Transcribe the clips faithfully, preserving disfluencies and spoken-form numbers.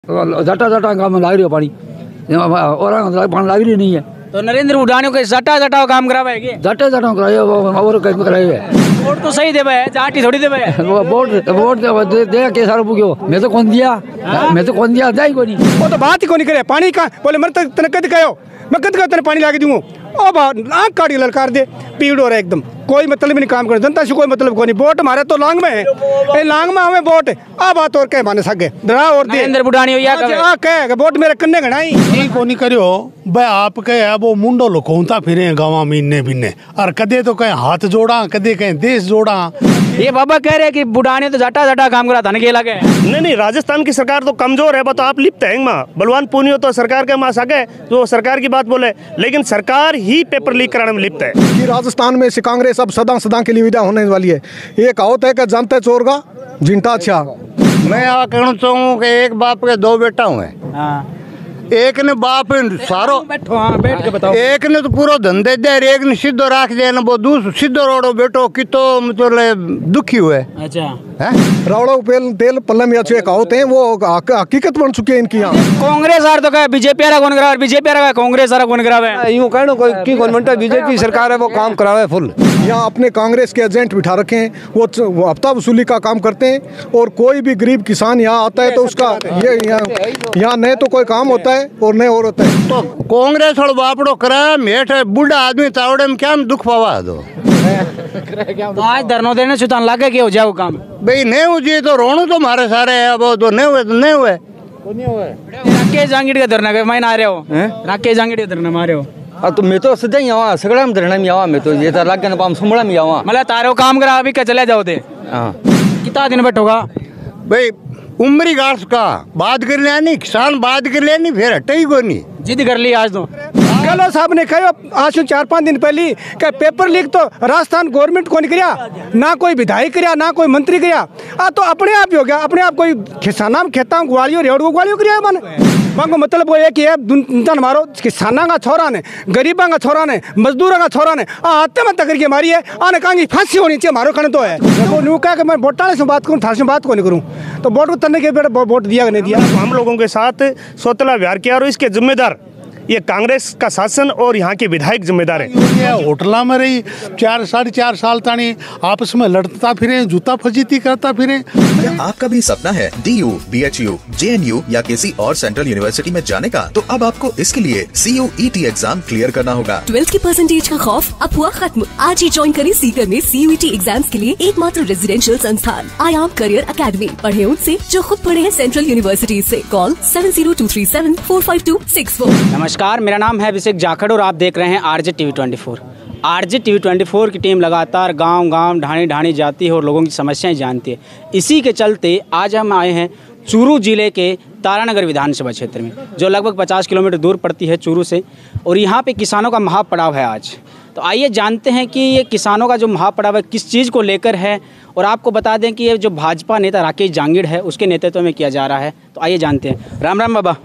जटा जटा काम लाग रही पानी और पानी लाग रही नहीं है। तो नरेंद्र बुढ़ानियों के जटा जटा काम करावे है जटे जटा कराए और कहीं कराए वोट तो सही देवे है, जाटी थोड़ी देवे है। वोट वोट दे, दे के सारा पुग्यो मैं तो कौन दिया मैं तो कौन दिया जाई कोनी वो तो बात ही कोनी करे पानी का बोले मर तक तने कद कहो मैं कद का तेरे पानी लाके दूंगा ओ बा आंख काटी ललकार दे पीड़ हो रहा है एकदम कोई मतलब नहीं काम कर जनता से कोई मतलब कोई नहीं। वोट हमारे तो लांग में है ए लांग में हमें वोट आ बात और कह माने सके डरा और दे नरेंद्र बुढ़ानी या कहे आ कह वोट मेरे कन्ने घणाई नहीं कोनी करियो बे आप कहे अब वो मुंडो लुकोता फिरे गाँव महीने बिन्ने और कदे तो कहे हाथ जोड़ा कदे कहे देश जोड़ा। ये बाबा कह रहे कि बुढ़ानी तो जटा जटा काम करा था के लगे नहीं नहीं राजस्थान की सरकार तो कमजोर है तो आप लिप्त हैं माँ बलवान पूनियो तो सरकार के माँ सके जो सरकार की बात बोले लेकिन सरकार ही पेपर लीक कराने में लिप्त है कि राजस्थान में से कांग्रेस अब सदा सदा के लिए विदा होने वाली है। ये कहावत है कि जनता चोर का जिंटा अच्छा। मैं यहाँ कहना चाहूँ कि एक बाप के दो बेटा हुए एक ने बाप सारो बैठो हाँ बैठ के बताओ एक ने तो पूरा धंधे दे एक ने सीधो राख दे वो दूसरा सीधो रोडो बेटो कितो मतलब दुखी हुए। अच्छा रावड़ा तेल तेल पल्ले में अच्छे कहावत हैं वो हकीकत बन चुकी है इनकी यहाँ। कांग्रेस आर तो कहे बीजेपी वाला कौन करावे बीजेपी वाला कांग्रेस वाला कौन करावे यूं कहनो कोई की गवर्नमेंट बीजेपी सरकार है वो काम करावे फुल। यहाँ अपने कांग्रेस के एजेंट बिठा रखे हैं वो, वो हफ्ता वसूली का काम करते हैं और कोई भी गरीब किसान यहाँ आता है तो उसका ये यहाँ नहीं तो कोई काम होता है और नहीं और होता है। तो कांग्रेस और बापड़ो करा मेठ बूढ़ा आदमी चावड़े में क्या दुख पावा दो तो आज धरनो देने सुतान लागे के हो जाओ काम भाई नहीं हो जी तो रोणू तो मारे सारे है अब तो नहीं हुए तो नहीं हुए राकेश जांगीड़ का धरना के मैं आ रहे हो राकेश जांगीड़ का धरना मारे हो हाँ तो मैं तो सदा ही आवा सगड़ा में धरना में आवा मैं तो ये तो लाग गया पाम सुमड़ा में आवा मतलब तारो काम करा अभी क्या चले जाओ थे हाँ कितना दिन बैठोगा भाई उम्री गार्स का बात कर लिया नहीं किसान बात कर लिया नहीं फिर हटे ही को नहीं जिद कर ली आज तो गहलोत साहब ने कहा आज से चार पाँच दिन पहले कि पेपर लीक तो राजस्थान गवर्नमेंट को नहीं किया ना कोई विधायक किया ना कोई मंत्री किया आ तो अपने आप ही हो गया अपने आप कोई किसाना में खेता ग्वालियों रेवड़ को ग्वालियों किया मैंने मांगो मतलब वो है कि है मारो किसाना का छोरा ने गरीबा का छोरा ने मजदूरों का छोरा ने आते में तकर के मारी है आने कहा फांसी होनी चाहिए मारो खड़े तो है वो न्यू कहा कि मैं वोटाले से बात करूँ थार से बात को नहीं करूँ तो वोट को तन्ने के बेटे वोट दिया नहीं दिया। हम लोगों के साथ सोतला व्यवहार किया और इसके जिम्मेदार ये कांग्रेस का शासन और यहाँ के विधायक जिम्मेदार है। होटला में रही चार साढ़े चार साल तानी आपस में लड़ता फिरे जूता फजीती करता फिरे। आपका भी सपना है D U, B H U, J N U या किसी और सेंट्रल यूनिवर्सिटी में जाने का तो अब आपको इसके लिए C U E T exam clear करना होगा। ट्वेल्थ के परसेंटेज का खौफ अब हुआ खत्म। आज ही ज्वाइन करें सीकर में C U E T exam के लिए एकमात्र रेजिडेंशियल संस्थान आयाम करियर अकेडमी। पढ़े उनसे जो खुद पढ़े हैं सेंट्रल यूनिवर्सिटी से। Call seven zero two three seven four five two six four. नमस्कार, मेरा नाम है अभिषेक जाखड़ और आप देख रहे हैं RJ TV twenty four. RJ TV twenty four की टीम लगातार गांव-गांव ढाणी ढाणी जाती है और लोगों की समस्याएं जानती है। इसी के चलते आज हम आए हैं चूरू जिले के तारानगर विधानसभा क्षेत्र में जो लगभग पचास किलोमीटर दूर पड़ती है चूरू से और यहाँ पे किसानों का महापड़ाव है आज। तो आइए जानते हैं कि ये किसानों का जो महापड़ाव है किस चीज़ को लेकर है और आपको बता दें कि ये जो भाजपा नेता राकेश जांगीड़ है उसके नेतृत्व में किया जा रहा है। तो आइए जानते हैं। राम राम बाबा,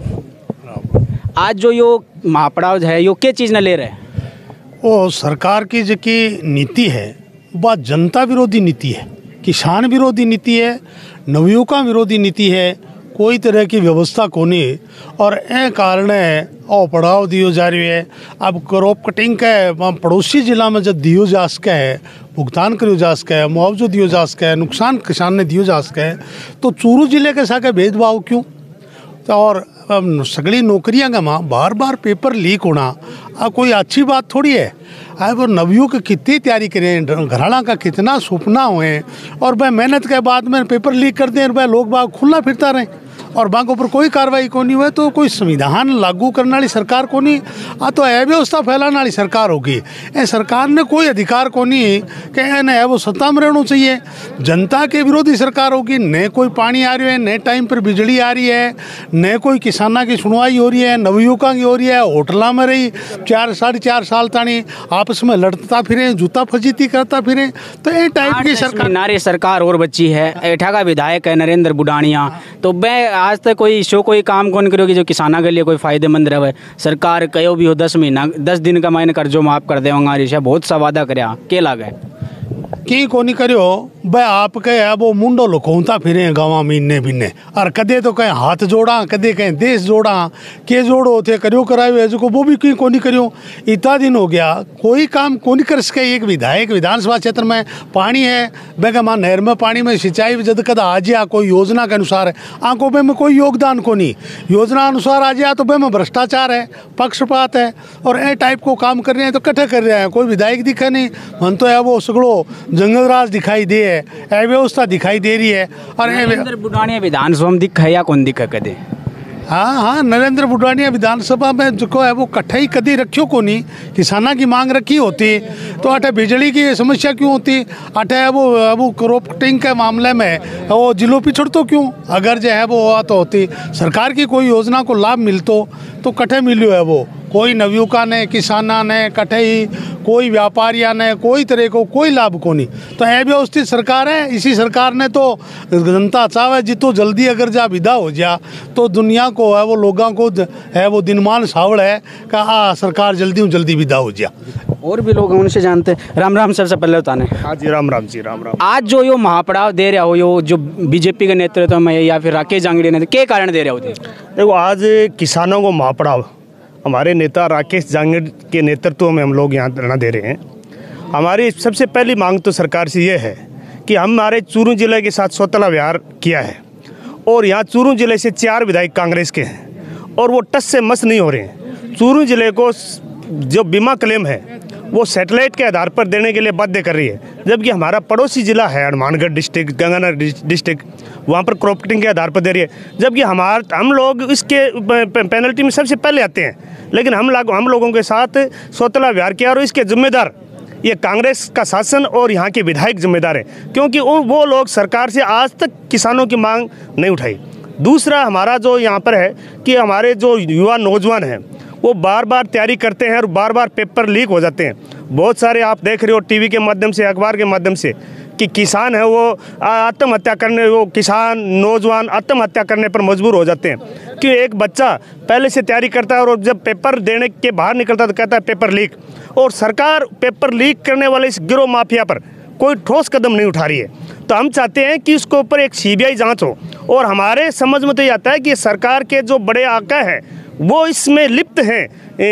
आज जो यो महापड़ाव है यो क्या चीज़ न ले रहे हैं? वो सरकार की जो की नीति है वह जनता विरोधी नीति है, किसान विरोधी नीति है, नवयुवका विरोधी नीति है। कोई तरह की व्यवस्था को नहीं और ए कारण और पड़ाव दियो जा रही है। अब क्रॉप कटिंग का पड़ोसी जिला में जब दियो जा सके है भुगतान करियो जा सके है मुआवजो दियो जा सके है नुकसान किसान ने दियो जा सके है तो चूरू जिले के साथ भेदभाव क्यों? तो और सगड़ी नौकरियां का माँ बार बार पेपर लीक होना आ कोई अच्छी बात थोड़ी है। अब नवियों की कितनी तैयारी करें घराना का कितना सपना हुए और वह मेहनत के बाद में पेपर लीक कर दें वह लोग बाग खुला फिरता रहें और बागों पर कोई कार्रवाई को नहीं हुए तो कोई संविधान लागू करने वाली सरकार को नहीं आ तो अव्यवस्था फैलाने वाली सरकार होगी। ए सरकार ने कोई अधिकार को नहीं कि न वो सत्ता में रहना चाहिए। जनता के विरोधी सरकार होगी। न कोई पानी आ रही है न टाइम पर बिजली आ रही है न कोई किसाना की सुनवाई हो रही है नवयुवका की हो रही है। होटला में रही चार साढ़े चार साल तानी आपस में लड़ता फिरे जूता फजीती करता फिरे तो ये टाइप की सरकार नारी सरकार और बच्ची है। एठा का विधायक है नरेंद्र बुढ़ानिया तो मैं आज तक कोई शो कोई काम कौन करोगी जो किसाना के लिए कोई फायदेमंद रहे। सरकार कहो भी हो दस महीना दस दिन का मायने कर्जो माफ कर देगा बहुत सा वादा कर के लागे की कोनी करियो भाई आप कहे है वो मुंडो लुकौता फिरे गाँव मीने बिने और कदे तो कहीं हाथ जोड़ा कदे कहीं देश जोड़ा के जोड़ो थे करियो करायो है जो वो भी की कोनी करियो। इतना दिन हो गया कोई काम कोनी कर सके। एक विधायक विधानसभा क्षेत्र में पानी है बेगा मां नहर में पानी में सिंचाई जद कदा आ जाए कोई योजना के अनुसार है आंखों पे में कोई योगदान को नहीं योजना अनुसार आ जाए तो बे में भ्रष्टाचार है पक्षपात है और ए टाइप को काम कर रहे हैं तो कट्ठे कर रहे हैं। कोई विधायक दिखा नहीं मन तो है वो सगड़ो जंगल राज दिखाई दे है अव्यवस्था दिखाई दे रही है। और नरेंद्र बुढ़ानिया विधानसभा में दिखा या कौन दिखा कदे? हाँ हाँ नरेंद्र बुढ़ानिया विधानसभा में जो है वो कट्ठा ही कदी रखियो को नहीं किसाना की मांग रखी होती तो अटे बिजली की समस्या क्यों होती अटे वो वो क्रॉपिंग के मामले में वो जिलो पिछड़ तो क्यों अगर जो है वो तो होती सरकार की कोई योजना को लाभ मिलतो तो कट्ठे मिलियो है वो कोई नवयुवका ने किसाना ने कट्ठे ही कोई व्यापारिया ने कोई तरह को कोई लाभ को नहीं। तो अव्यवस्थित सरकार है। इसी सरकार ने तो जनता चाहे जितो जल्दी अगर जा विदा हो जा तो दुनिया को है वो लोगों को है वो दिनमान सावड़ है कि आ सरकार जल्दी जल्दी विदा हो जा। और भी लोग उनसे जानते हैं। राम राम सबसे पहले बताने। हाँ जी राम राम जी राम राम। आज जो यो महापड़ाव दे रहा हो यो जो बीजेपी के नेतृत्व में या फिर राकेश जांगड़े ने के कारण दे रहे हो? देखो आज किसानों को महापड़ाव हमारे नेता राकेश जांगड़ के नेतृत्व में हम लोग यहाँ धरना दे रहे हैं। हमारी सबसे पहली मांग तो सरकार से ये है कि हमारे चूरू जिले के साथ सौतला व्यवहार किया है और यहाँ चूरू जिले से चार विधायक कांग्रेस के हैं और वो टस से मस नहीं हो रहे हैं। चूरू जिले को जो बीमा क्लेम है वो सैटेलाइट के आधार पर देने के लिए बाध्य कर रही है, जबकि हमारा पड़ोसी जिला है हनुमानगढ़ डिस्ट्रिक्ट गंगानगर डिस्ट्रिक्ट वहाँ पर क्रॉपिंग के आधार पर दे रही है, जबकि हमारा हम लोग इसके पेनल्टी में सबसे पहले आते हैं। लेकिन हम लोग हम लोगों के साथ सौतला व्यवहार किया और इसके जिम्मेदार ये कांग्रेस का शासन और यहाँ के विधायक जिम्मेदार हैं, क्योंकि वो लोग सरकार से आज तक किसानों की मांग नहीं उठाई। दूसरा हमारा जो यहाँ पर है कि हमारे जो युवा नौजवान हैं वो बार बार तैयारी करते हैं और बार बार पेपर लीक हो जाते हैं। बहुत सारे आप देख रहे हो टीवी के माध्यम से अखबार के माध्यम से कि किसान है वो आत्महत्या करने वो किसान नौजवान आत्महत्या करने पर मजबूर हो जाते हैं कि एक बच्चा पहले से तैयारी करता है और जब पेपर देने के बाहर निकलता है तो कहता है पेपर लीक। और सरकार पेपर लीक करने वाले इस गिरोह माफिया पर कोई ठोस कदम नहीं उठा रही है। तो हम चाहते हैं कि इसके ऊपर एक सीबीआई जांच हो और हमारे समझ में तो ये आता है कि सरकार के जो बड़े आका हैं वो इसमें लिप्त हैं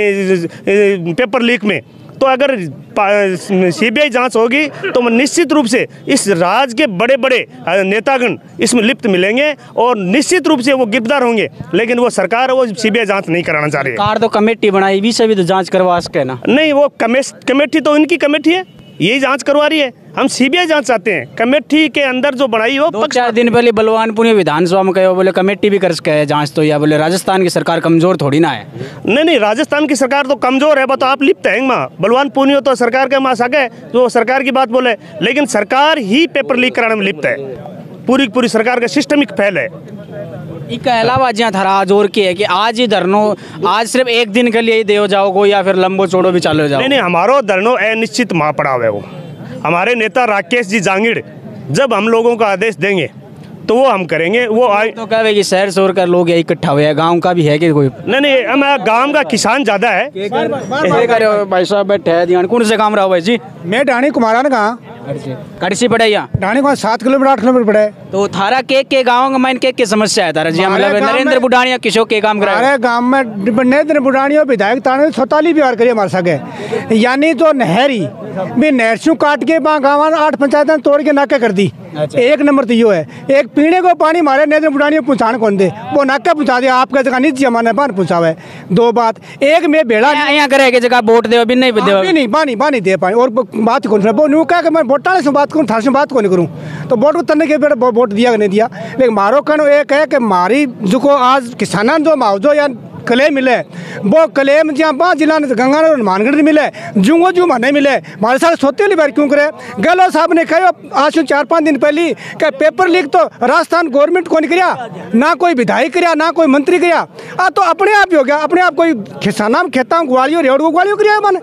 पेपर लीक में। तो अगर सीबीआई जांच होगी तो निश्चित रूप से इस राज्य के बड़े बड़े नेतागण इसमें लिप्त मिलेंगे और निश्चित रूप से वो गिरफ्तार होंगे, लेकिन वो सरकार वो सीबीआई जांच नहीं कराना चाह रही है। सरकार तो कमेटी बनाई भी सभी तो जांच करवा सके ना। नहीं वो कमेटी तो इनकी कमेटी है, यही जांच करवा रही है। हम सीबीआई जांच चाहते हैं। कमेटी के अंदर जो बनाई हो दो चार दिन पहले बलवानपुर विधानसभा में कहे बोले कमेटी भी कर सके है जांच तो, या बोले राजस्थान की सरकार कमजोर थोड़ी ना है। नहीं नहीं राजस्थान की सरकार तो कमजोर है, तो आप लिप्त हैं माँ बलवानपुर तो सरकार के माँ सके जो सरकार की बात बोले, लेकिन सरकार ही पेपर लीक कराने में लिप्त है। पूरी पूरी सरकार का सिस्टमिक फैल है। इसके अलावा जहाँ धरा जोर की है कि आज ही धरनो आज सिर्फ एक दिन के लिए ही दे जाओगे या फिर लंबो चौड़ो भी चालू हो जाओ? नहीं नहीं हमारो धरनो अनिश्चित महापड़ाव है। वो हमारे नेता राकेश जी जांगड़ जब हम लोगों का आदेश देंगे तो वो हम करेंगे। वो आए तो कहे कि शहर शोर कर लोग यही इकट्ठा हुए हैं, गांव का भी है कि कोई? नहीं नहीं हमारा गांव का किसान ज्यादा है। भाई साहब बैठे हैं कौन से काम रहा भाई जी? मैं ढाणी कुमारा ने कहा कड़सी पड़े यहाँ ढाणी को सात किलोमीटर आठ किलोमीटर पड़े। तो थारा के के गाँव में मैंने के के समस्या है तारा जी? मतलब नरेंद्र बुढ़ानिया किशोर के काम करा हमारे गाँव में नरेंद्र बुढ़ानिया विधायक ताने सौताली व्यवहार करिए हमारे सके, यानी तो नहरी भी नहर से काट के गाँव आठ पंचायतें तोड़ के नाके कर दी। अच्छा। एक नंबर तो यो है, एक पीने को पानी मारे नरेंद्र बुढ़ानिया पहुँचाने कौन दे, वो नाके पहुँचा दिया आपके जगह नीचे हमारे पान पहुँचावे। दो बात एक में बेड़ा यहाँ करे कि जगह वोट दे भी नहीं दे नहीं पानी पानी दे पाए और बात कौन वो न्यू कह मैं वोटाने से बात करूँ थार से बात को नहीं करूँ तो वोट को तने के बेटा वोट दिया नहीं दिया। लेकिन मारो कहना एक है कि मारी जो को आज किसाना जो मुआवजो या क्लेम मिले वो क्लेम जहाँ पाँच जिला गंगानगर और हनुमानगढ़ मिले जूंगो जू नहीं मिले हमारे साथ सोते वाली बार क्यों करे? गहलोत साहब ने कहा आज से चार पाँच दिन पहले कि पेपर लीक तो राजस्थान गवर्नमेंट को नहीं करिया, ना कोई विधायक करिया ना कोई मंत्री करिया, आ तो अपने आप ही हो गया। अपने आप कोई किसाना में खेता हूँ ग्वालियों रेवड़ को ग्वालियों करिया मैंने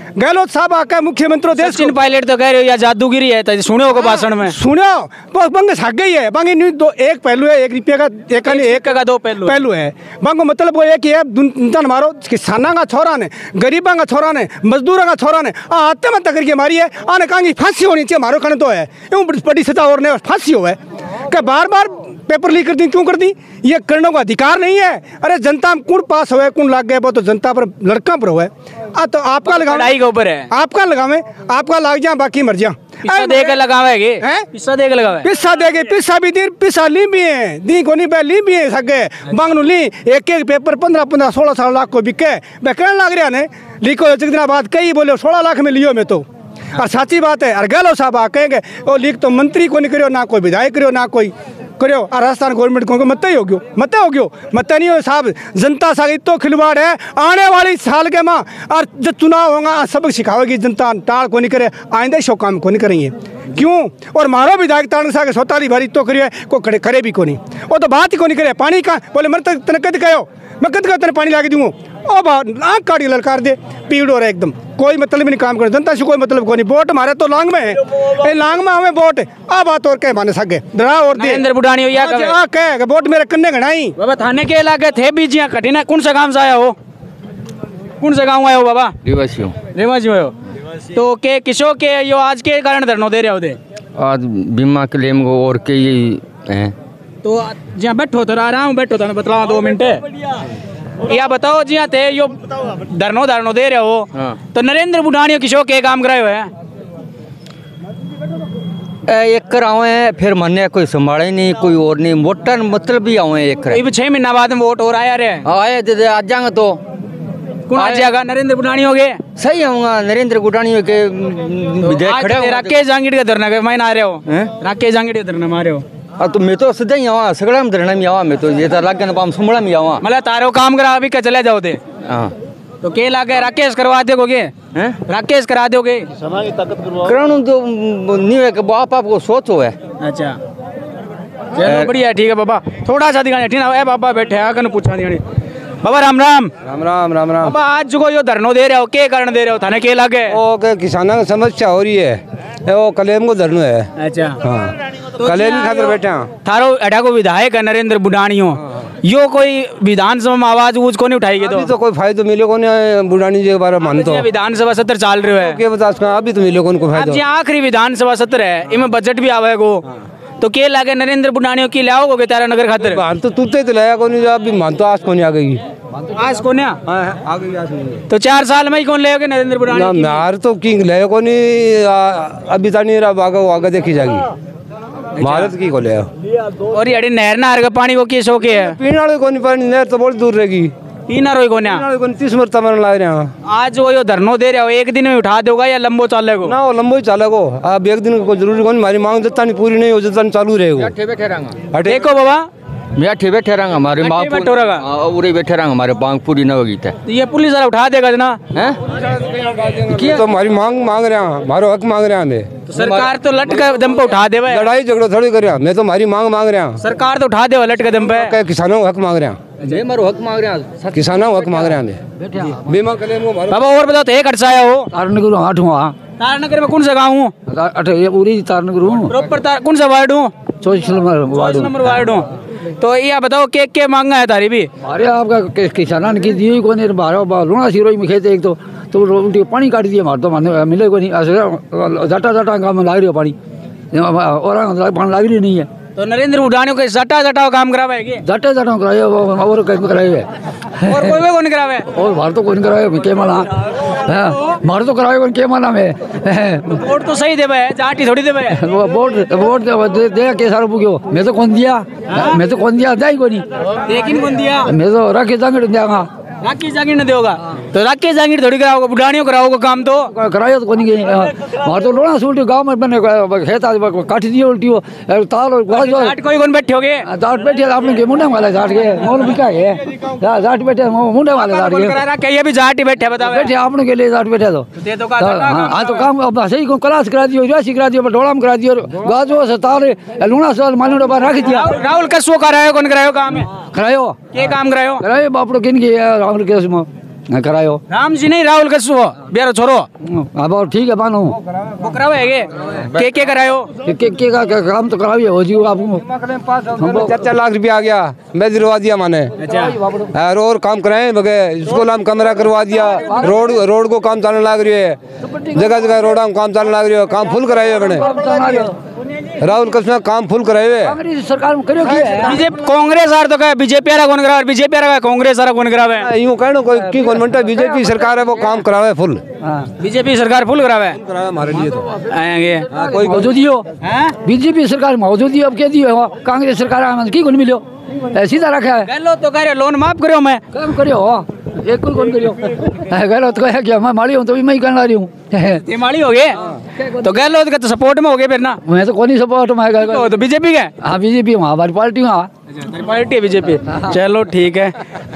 गहलोत साहब आके मुख्यमंत्री देश सचिन पायलट तो कह रहे हो या जादूगिरी है, तो सुनो को भाषण में सुनो बस बंग सागे ही है बंग न्यूज दो एक पहलू है, एक रुपये का एक एक, एक का दो पहलू पहलू है बंग मतलब वो एक ही है दुनिया मारो किसाना का छोरा ने गरीबा का छोरा ने मजदूरों का छोरा ने आते मत करके मारी है आने कहा फांसी होनी चाहिए मारो खाने तो है यूँ बड़ी सजा और ने फांसी हो है क्या बार बार पेपर लीक कर दी क्यों कर दी, ये करने का अधिकार नहीं है। अरे जनता में कौन पास हुआ कौन लग गया वो तो जनता पर लड़का पर हुआ है तो आपका लगावे के ऊपर है, आपका लगावे आपका लग जा बाकी मर जा पिस्सा दे के लगावेगे पिस्सा दे के लगावे पिस्सा देगे पिस्सा भी दी पिस्सा ली भी है दी को नहीं बे ली भी है सगे बांग नु ली एक एक पेपर पंद्रह पंद्रह सोलह सोलह लाख को बिके मैं कहने लग रहा ने लिखो एक दिन बाद कई बोले सोलह लाख में लियो मैं तो और सच्ची बात है। और गहलोत साहब आ कहेंगे वो लीक तो मंत्री को नहीं करो ना कोई विधायक करो ना कोई करो और राजस्थान गवर्नमेंट को मत ही हो गयो मत हो गयो मत नहीं हो साहब जनता सा इतो खिलवाड़ है आने वाली साल के माँ और जब चुनाव होगा सबक सिखाओगी जनता टाल को नहीं करे आइंदा शो काम को नहीं करेंगे क्यों और मारो विधायक तारण सा सोताली भरी तो करिए को खड़े करे भी को नहीं वो तो बात ही को नहीं करे पानी का बोले मर तक तने कद कहो मैं कद का तेरे पानी ला के दूँ ओ बा आँख काटी ललकार दे पीड़ हो रहा है एकदम कोई मतलब नहीं काम करे जनता से कोई मतलब को नहीं वोट हमारे तो लांग में है ए लांग में हमें वोट आ बात और कह माने सके डरा और दे नरेंद्र बुढ़ानी हो या आ कह वोट मेरे कन्ने घनाई बाबा थाने के इलाके थे बीजियां कठिना कौन सा गांव से आया हो कौन सा गांव आया हो बाबा रिवासी हो रिवासी हो तो के किसो के यो आज के कारण धरनो दे रहे हो दे आज बीमा क्लेम को और के ये हैं तो जहाँ बैठो तो आराम बैठो तो बतलाओ दो मिनट या बताओ जी थे यो धरनो धरनो दे रहे हो हाँ। तो नरेंद्र बुढ़ानी किशोर के काम कराए हुए हैं एक कर आवे हैं फिर मन्ने कोई संभाले नहीं कोई और नहीं वोटर मतलब भी आवे एक कर छह महीना बाद में वोट और आया रे आए दे आज जाएंगे तो कौन आ जाएगा नरेंद्र बुढ़ानी हो गए सही आऊंगा नरेंद्र बुढ़ानी के विधायक खड़े राकेश जांगीड़ का धरना के मैं आ रहे हो राकेश जांगीड़ का धरना मारे हो हाँ तो मैं तो सीधा ही आवा सगड़ा में धरना में आवा मैं तो ये तो लाग गया पाम सुमड़ा में आवा मतलब तारो काम करा अभी का चले जाओ थे हाँ तो के लागे राकेश करवा दोगे हैं राकेश करा दोगे समाज की ताकत करवा कराणु तो नहीं है कि बाप आप को सोचो है अच्छा चलो बढ़िया ठीक है बाबा थोड़ा सा दिखाने ठीक है बाबा बैठे आकर पूछा दिखाने बाबा राम राम राम राम राम राम बाबा आज जो यो धरनो दे रहे हो के कारण दे रहे हो थाने के लागे ओ के किसानों की समस्या हो रही है वो कलेम को धरनो है अच्छा हाँ कलेम खातर बैठे थारो एडा को विधायक है नरेंद्र बुढ़ानी हो यो कोई विधानसभा में आवाज ऊज को नहीं उठाएगी तो तो कोई फायदा मिले को नहीं बुढ़ानी जी के बारे में मानते विधानसभा सत्र चल रहे है के बता अभी तो मिले को फायदा आखिरी विधानसभा सत्र है इनमें बजट भी आवेगो तो के लागे नरेंद्र बुढ़ानी की लाओगे तारा नगर खातिर मान तो तूते तो लाया को नहीं अभी मान तो आज को नहीं आ गई आज को नहीं आ गई आज तो चार साल में ही कौन लेगे नरेंद्र बुढ़ानी मार तो किंग ले को नहीं अभी तक नहीं रहा आगे आगे देखी जाएगी भारत की को ले और ये नहर नहर का पानी को किस हो के है पीने वाले को नहीं पानी नहर तो बहुत दूर रहेगी पीना रोई को नहीं तीस मिनट तमन लग रहे हैं आज वो यो धरनो दे रहे हो एक दिन में उठा दोगा या लंबो चलेगा ना वो लंबो ही चलेगा अब एक दिन को जरूरी को हमारी मांग जितना नहीं पूरी नहीं हो जितना चालू रहेगा देखो बाबा मैं अठे बैठे रहेंगे हमारे मांग पूरी बैठे रहेंगे हमारे मांग पूरी न होगी तो ये पुलिस वाला उठा देगा ना हैं तो हमारी मांग मांग रहे हैं हमारा हक मांग रहे हैं हमें तो सरकार तो लट के दम पे उठा देवे लड़ाई झगड़ा थोड़ी कर रहा मैं तो हमारी मांग मांग रहे हैं सरकार तो उठा देवे लट के दम पे किसानों का हक मांग रहे हैं ये मारो हक मांग रहे हैं किसानों का हक मांग रहे हैं बीमा क्लेम को बाबा और बताओ तो एक खर्चा आया हो तारनगर आठवां तारनगर में कौन सा गाँव हूँ अठ ये पूरी तारनगर हूँ प्रॉपर तार कौन सा वार्ड हूँ चौबीस नंबर वार्ड नंबर वार्ड हूँ तो ये बताओ के के मांगा है तारी भी अरे आपका किसान की दी को नहीं बारह लूणा सिरोई में खेते एक तो तो उल्टी पानी काट दिए मार तो माने मिले को नहीं जटा जटा काम लाग रही है पानी और पानी लाग रही नहीं है तो नरेंद्र बुढ़ानी के जटा जटा काम करावे जटा जटा कराए और कहीं कराए और कोई को नहीं करावे और बाहर तो कोई नहीं कराए के माना मार तो कराए के माना में वोट तो सही देवे जाटी थोड़ी देवे वोट वोट दे दे के सारा पुग्यो मैं तो कौन दिया मैं तो कौन दिया दाई को नहीं लेकिन कौन दिया मैं तो राके जांगड़ दियागा राकेश जांगीड़ न देगा तो राकेश जांगीड़ थोड़ी कराओगे बुढ़ानियों कराओगे काम तो कराया तो कोनी के मार तो लोना सुल्टी गांव में बने खेता काट दिए उल्टी ताल जाट कोई कौन बैठे होगे जाट बैठे आपने के मुंडे वाले जाट के मोल बिका है जाट बैठे मुंडे वाले जाट के करा के ये भी जाट ही बैठे बताओ बैठे आपने के लिए जाट बैठे तो दे दो का हां तो काम अब सही को क्लास करा दियो राशि करा दियो ढोला में करा दियो गाजो से ताल लूना साल मानो बाहर रख दिया राहुल कसो करायो कौन करायो काम करायो के काम करायो करायो बापड़ो किन के राहुल केस में करायो। राम जी नहीं राहुल कसु हो बेरो छोरो अब और ठीक है मानो वो करावे है के के करायो के के के का का काम तो करावी हो जी आपको चार चार लाख रुपया आ गया मैं दिलवा दिया माने और और काम कराए बगे स्कूल हम कमरा करवा दिया रोड रोड को काम चलने लग रही है जगह जगह रोड हम काम चलने लग रही है काम फुल कराए बने राहुल कृष्ण काम फुल कराए कांग्रेस सरकार में करियो की बीजेपी कांग्रेस आर तो कहे बीजेपी आरा कौन करावे बीजेपी आरा कांग्रेस आरा कौन करावे यूं कहनो कोई की गवर्नमेंट बीजेपी सरकार है वो काम करावे फुल बीजेपी सरकार फुल करावे करावे हमारे लिए तो आएंगे कोई मौजूदी हो बीजेपी सरकार मौजूदी अब के दियो कांग्रेस सरकार में की कोन मिलो सीधा रखा है गलो तो कह रहे लोन माफ करो मैं काम करियो एक कोई कौन करियो गलो तो कह क्या मैं माली हूं तो भी मैं ही करना रही हूं ये माली हो गए तो गलो तो सपोर्ट में हो गए फिर ना मैं तो कोनी सपोर्ट में है तो बीजेपी का हां बीजेपी में हमारी पार्टी में पार्टी है बीजेपी चलो ठीक है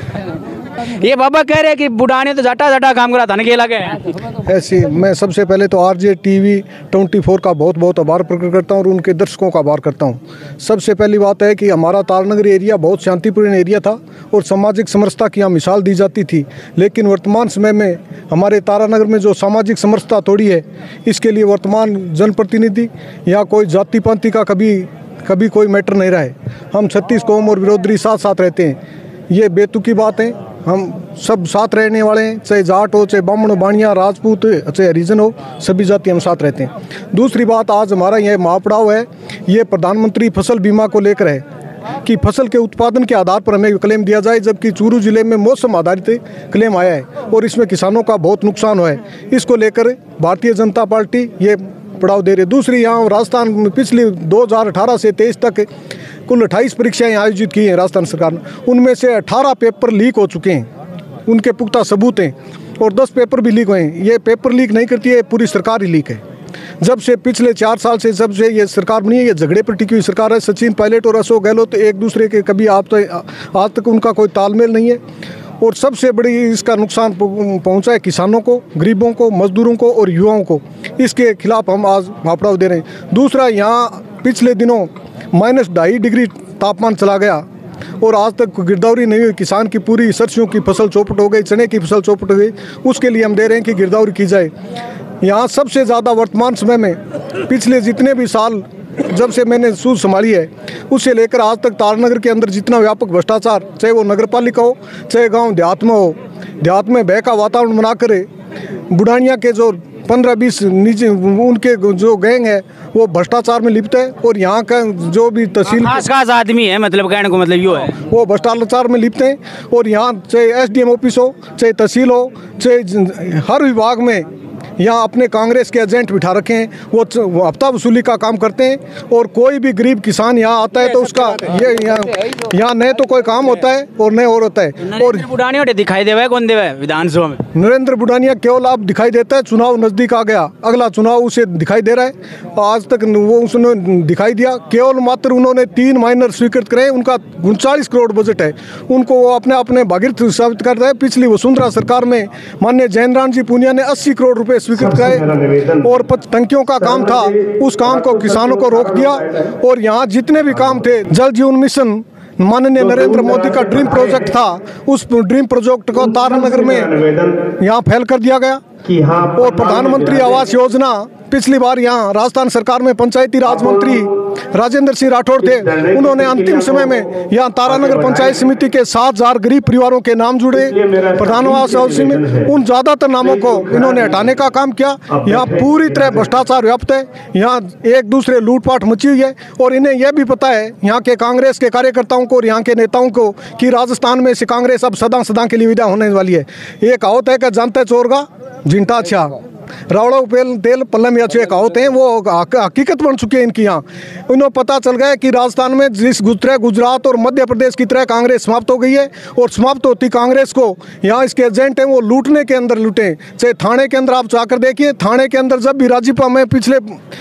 ये बाबा कह रहे हैं कि बुढ़ाने तो जटा जटा काम करा था ना के लगे ऐसी मैं सबसे पहले तो आरजे टीवी ट्वेंटी फोर का बहुत बहुत आभार प्रकट करता हूं और उनके दर्शकों का आभार करता हूं। सबसे पहली बात है कि हमारा तारानगर एरिया बहुत शांतिपूर्ण एरिया था और सामाजिक समरसता की यहाँ मिसाल दी जाती थी, लेकिन वर्तमान समय में हमारे तारानगर में जो सामाजिक समरसता तोड़ी है, इसके लिए वर्तमान जनप्रतिनिधि या कोई जाति पांति का कभी कभी कोई मैटर नहीं रहा है। हम छत्तीस कौम और विरोधी साथ साथ रहते हैं, ये बेतुकी बात है। हम सब साथ रहने वाले हैं, चाहे जाट हो, चाहे ब्राह्मण, बाणिया, राजपूत, चाहे हरिजन हो, सभी जाति हम साथ रहते हैं। दूसरी बात, आज हमारा यह महापड़ाव है, ये प्रधानमंत्री फसल बीमा को लेकर है कि फसल के उत्पादन के आधार पर हमें क्लेम दिया जाए, जबकि चूरू जिले में मौसम आधारित क्लेम आया है और इसमें किसानों का बहुत नुकसान हुआ है। इसको लेकर भारतीय जनता पार्टी ये पड़ाव दे रही है। दूसरी, यहाँ राजस्थान में पिछले दो हज़ार अठारह से तेईस तक कुल अट्ठाईस परीक्षाएं आयोजित की हैं राजस्थान सरकार ने, उनमें से अठारह पेपर लीक हो चुके हैं, उनके पुख्ता सबूत हैं, और दस पेपर भी लीक हुए हैं। ये पेपर लीक नहीं करती है, पूरी सरकार ही लीक है। जब से पिछले चार साल से जब से ये सरकार बनी है, ये झगड़े पर टिकी हुई सरकार है। सचिन पायलट और अशोक गहलोत तो एक दूसरे के कभी आप तो आज तक उनका कोई तालमेल नहीं है, और सबसे बड़ी इसका नुकसान पहुंचा है किसानों को, गरीबों को, मजदूरों को और युवाओं को। इसके खिलाफ हम आज महापड़ाव दे रहे हैं। दूसरा, यहाँ पिछले दिनों माइनस ढाई डिग्री तापमान चला गया और आज तक गिरदावरी नहीं हुई। किसान की पूरी सरसों की फसल चौपट हो गई, चने की फसल चौपट हो गई। उसके लिए हम दे रहे हैं कि गिरदावरी की जाए। यहाँ सबसे ज़्यादा वर्तमान समय में पिछले जितने भी साल जब से मैंने सूझ संभाली है, उससे लेकर आज तक तारानगर के अंदर जितना व्यापक भ्रष्टाचार, चाहे वो नगर पालिका हो, चाहे गाँव देहात में हो, देहात में भय का वातावरण बनाकर बुढ़ानिया के जो पंद्रह बीस निजी उनके जो गैंग है वो भ्रष्टाचार में लिप्त है, और यहाँ का जो भी तहसील खास खास आदमी है, मतलब कहने को मतलब यो है वो भ्रष्टाचार में लिप्त हैं। और यहाँ चाहे एसडीएम ऑफिस हो, चाहे तहसील हो, चाहे हर विभाग में यहाँ अपने कांग्रेस के एजेंट बिठा रखे हैं, वो हफ्ता वसूली का काम करते हैं। और कोई भी गरीब किसान यहाँ आता है तो उसका ये यहाँ यहाँ न तो कोई काम होता है और न और होता है। और बुढ़ानिया दिखाई देवे कौन देवे विधानसभा में? नरेंद्र बुढ़ानिया केवल आप दिखाई देता है, चुनाव नज़दीक आ गया, अगला चुनाव उसे दिखाई दे रहा है। आज तक वो उसने दिखाई दिया, केवल मात्र उन्होंने तीन माइनर स्वीकृत करे। उनका उनचालीस करोड़ बजट है, उनको वो अपने अपने भागीरथ साबित करता है। पिछली वसुंधरा सरकार में माननीय जयराम जी पूनिया ने अस्सी करोड़ रुपए स्वीकृत कराए और टंकियों का काम था, उस काम को किसानों को रोक दिया। और यहाँ जितने भी काम थे, जल जीवन मिशन माननीय नरेंद्र मोदी का ड्रीम प्रोजेक्ट था, उस ड्रीम प्रोजेक्ट को तारानगर में यहाँ फेल कर दिया गया। और प्रधानमंत्री आवास योजना पिछली बार यहाँ राजस्थान सरकार में पंचायती राज मंत्री राजेंद्र सिंह राठौड़ थे, उन्होंने अंतिम समय में यहाँ तारानगर पंचायत समिति के सात हजार गरीब परिवारों के नाम जुड़े प्रधान आवास योजना में। उन ज़्यादातर नामों को इन्होंने हटाने का काम किया। यहाँ पूरी तरह भ्रष्टाचार व्याप्त है, यहाँ एक दूसरे लूटपाट मची हुई है। और इन्हें यह भी पता है, यहाँ के कांग्रेस के कार्यकर्ताओं को और यहाँ के नेताओं को, कि राजस्थान में से कांग्रेस अब सदा सदा के लिए विदा होने वाली है। ये कहावत है कि जानते चोरगा झिंटा अच्छा, रावड़ा उपेल तेल पल्लम या छे कहावत हैं, वो हकीकत बन चुकी है इनकी। यहाँ इन्हें पता चल गया कि राजस्थान में जिस गुजरात गुजरात और मध्य प्रदेश की तरह कांग्रेस समाप्त हो गई है, और समाप्त होती कांग्रेस को यहाँ इसके एजेंट हैं वो लूटने के अंदर लूटे। चाहे थाने के अंदर आप जाकर देखिए, थाने के अंदर जब भी राजीपा में पिछले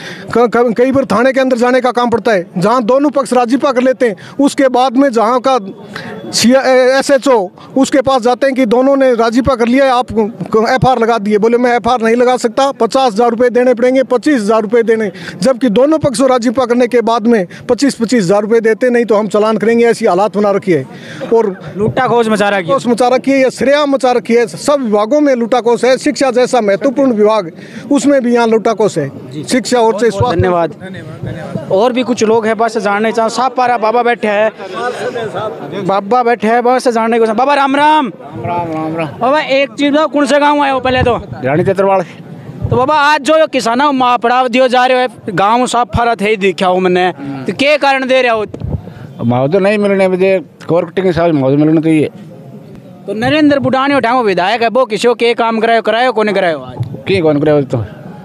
कई बार थाने के अंदर जाने का काम पड़ता है, जहाँ दोनों पक्ष राजीपा कर लेते हैं, उसके बाद में जहाँ का एस एच ओ उसके पास जाते हैं कि दोनों ने राजीपा कर लिया है, आप एफ आर लगा दिए। बोले मैं एफ आर नहीं लगा लगा सकता, पचास हज़ार रुपये देने पड़ेंगे, पच्चीस हज़ार रुपये देने, जबकि दोनों पक्षों राजीपा करने के बाद में पच्चीस पच्चीस हज़ार रुपये देते, नहीं तो हम चलान करेंगे, ऐसी हालात बना रखी है। और लूटा खोज मचा रखी है, मचा रखी है, या श्रेयाम मचा रखी है। सब विभागों में लूटाकोस है। शिक्षा जैसा महत्वपूर्ण विभाग, उसमें भी यहाँ लूटाकोस है। शिक्षा और स्वास्थ्य। धन्यवाद। और भी कुछ लोग हैं, बस जानने चाहो। साहब पारा बाबा बैठे हैं, बाबा बैठे हैं, बस जानने को। बाबा राम राम राम राम। बाबा एक चीज बताओ, कौन से गाँव आए हो पहले तो? रानी तेतरवाड़। तो बाबा आज जो किसानों को माँ पड़ाव दियो जा रहे हो, गाँव साफ फरत है दिखा हूँ मैंने, तो क्या कारण दे रहे हो? मुआवजा नहीं मिलने मुझे कोर कटिंग के साथ मुआवजा मिलना चाहिए। तो नरेंद्र बुढ़ानी उठाओ विधायक है, वो किसी के काम करायो करायो कौन करायो? आज की कौन करायो? तो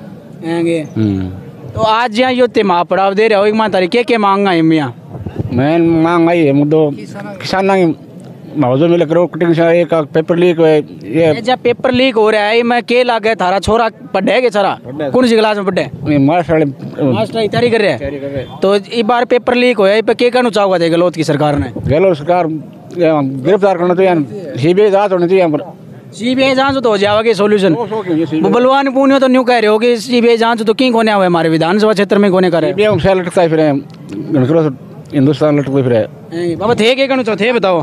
तो आज यहाँ यो ते माँ पड़ाव दे रहे हो, एक माँ तारीख के मांगा है मियाँ? मैं मांग आई है मुद्दो किसान मुआवजा मिले, करो कटिंग से एक पेपर लीक है। ये जब पेपर लीक हो रहा है, मैं के लागे थारा छोरा पढ़े है के सारा कौन सी क्लास में पढ़े? मास्टर मास्टर की तैयारी कर रहे हैं। तो इस बार पेपर लीक होया, पे के कहना चाहोगा थे गहलोत की सरकार ने? गहलोत सरकार गिरफ्तार करना चाहिए, सीबीआई जांच होनी चाहिए। सीबीआई जांच तो हो जाएगा सोल्यूशन। बलवान पूनियो तो न्यू कह रहे हो कि सीबीआई जांच तो क्यों कोने हुए हमारे विधानसभा क्षेत्र में कोने करे? लटकता है फिर हिंदुस्तान लटक फिर। बाबा थे के कहना चाहो, थे बताओ।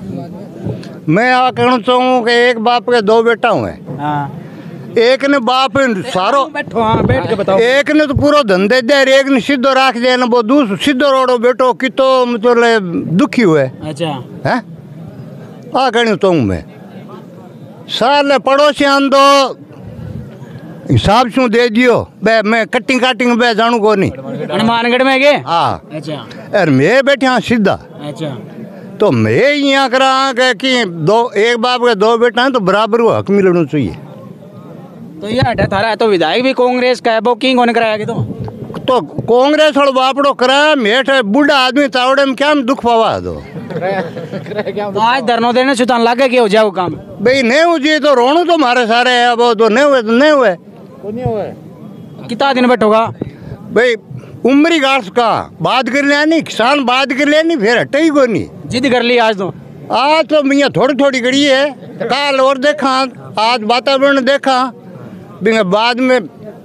मैं आ कहना चाहूँ कि एक बाप के दो बेटा हुए। एक ने बाप सारो बैठो, हाँ बैठ के बताओ। एक ने तो पूरा धंधे दे, एक ने सीधो राख दे, वो दूसरा सीधो रोडो बेटो कितो मतलब दुखी हुए। अच्छा है आ कहना चाहूँ मैं। साल पड़ोसी आंदो हिसाब से दे दियो, बे मैं कटिंग काटिंग बे जानू को नहीं। हनुमानगढ़ में गए? हाँ। अच्छा। अरे मैं बैठे हाँ सीधा। अच्छा। तो मैं यहाँ करा कि दो एक बाप के दो बेटा हैं तो बराबर वो हक मिलना चाहिए। तो ये हटा थारा है, तो विधायक भी कांग्रेस का है, वो किंग कौन कराया तो? तो कांग्रेस और बापड़ो कराया, मेठ बूढ़ा आदमी तावड़े में क्या दुख पावा दो। तो आज धरनो देने सुतान लागे कि हो जाओ काम? भाई नहीं हो जी तो रोणू तो मारे सारे है, वो तो नहीं हुए तो नहीं हुए। कितना दिन बैठोगा भाई? उम्री गार्स का बात कर लिया नहीं, किसान बात कर लिया नहीं, फिर हटे ही को नहीं। जिद कर ली आज तो? आज तो मियाँ थोड़ी थोड़ी गड़ी है, काल और देखा, आज वातावरण देखा, बाद में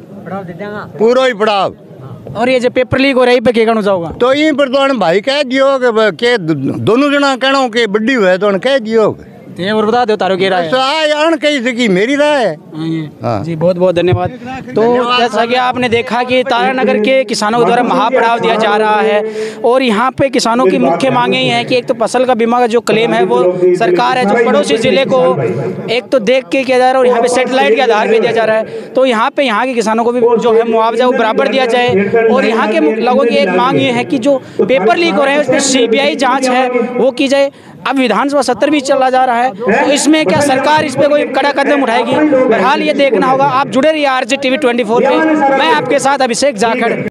पूरा ही पड़ाव। और ये जो पेपर लीक हो रही पे क्या कहना चाहोगा? तो यहीं पर तो भाई कह दियो कि दोनों जना कहना कि बड्डी हुए तो कह दियो। और बता दो तारो की राय है? कही सकी मेरी राय है। हाँ। जी बहुत बहुत धन्यवाद। तो जैसा कि आपने देखा कि तारानगर के किसानों के द्वारा महापड़ाव दिया जा रहा है, और यहाँ पे किसानों की मुख्य मांगे ही हैं कि एक तो फसल का बीमा का जो क्लेम है वो सरकार है जो पड़ोसी जिले को एक तो देख के किया जा रहा है, और यहाँ पे सेटेलाइट के आधार पे दिया जा रहा है। तो यहाँ पे यहाँ के किसानों को भी जो है मुआवजा वो बराबर दिया जाए। और यहाँ के लोगों की एक मांग ये है कि जो पेपर लीक हो रहे हैं उसमें सीबीआई जाँच है वो की जाए। अब विधानसभा सत्र भी चला जा रहा है, तो इसमें क्या सरकार इस पे कोई कड़ा कदम उठाएगी? बहरहाल ये देखना होगा। आप जुड़े रहिए आरजे टीवी ट्वेंटी फोर पे। मैं आपके साथ अभिषेक जाखड़।